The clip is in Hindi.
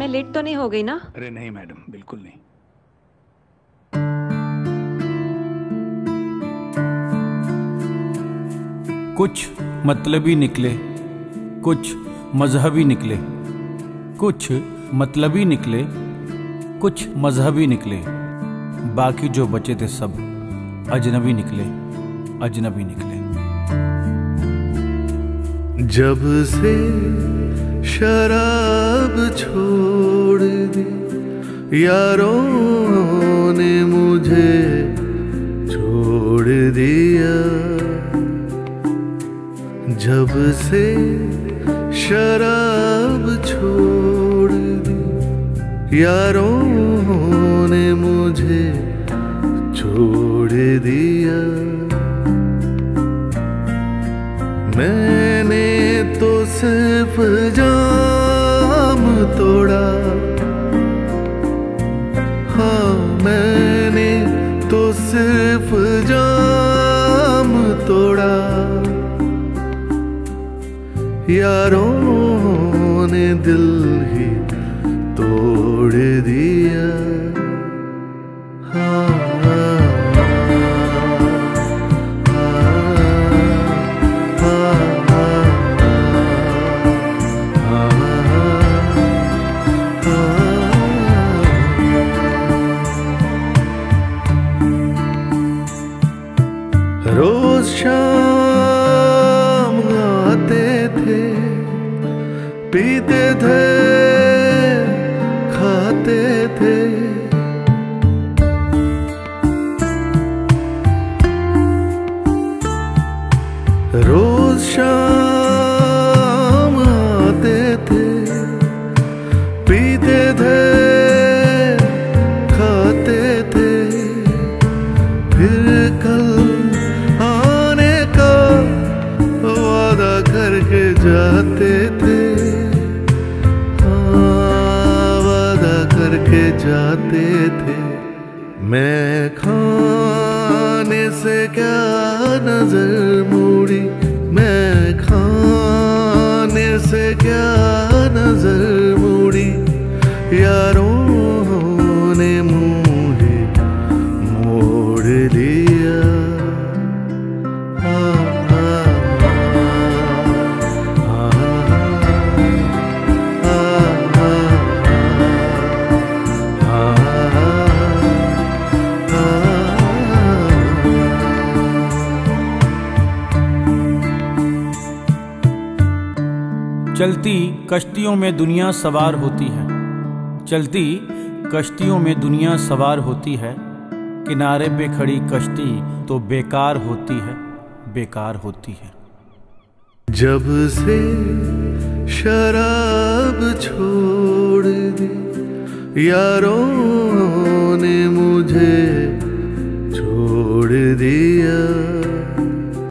मैं लेट तो नहीं हो गई ना? अरे नहीं मैडम, बिल्कुल नहीं। कुछ मतलबी निकले, कुछ मजहबी निकले, कुछ मतलबी निकले, कुछ मजहबी निकले, बाकी जो बचे थे सब अजनबी निकले, अजनबी निकले। जब से शराब छोड़ दी यारों ने मुझे छोड़ दिया, जब से शराब छोड़ दी यारों ने मुझे छोड़ दिया। मैंने तो सिर्फ जाम तोड़ा, हाँ मैंने तो सिर्फ जाम तोड़ा, यारों ने दिल ही तोड़ दिया। हाँ रोज शाम आते थे, पीते थे, खाते थे, रोज शाम आते थे, पीते थे, खाते थे, फिर कल आने का वादा करके जाते थे, हाँ वादा करके जाते थे। मैं खाने से क्या नजर मुड़ी, मैं खाने से क्या नजर मुड़ी, यारों ने मुँह मोड़ लिया। चलती कश्तियों में दुनिया सवार होती है, चलती कश्तियों में दुनिया सवार होती है, किनारे पे खड़ी कश्ती तो बेकार होती है, बेकार होती है। जब से शराब छोड़ दी यारों ने मुझे छोड़ दिया,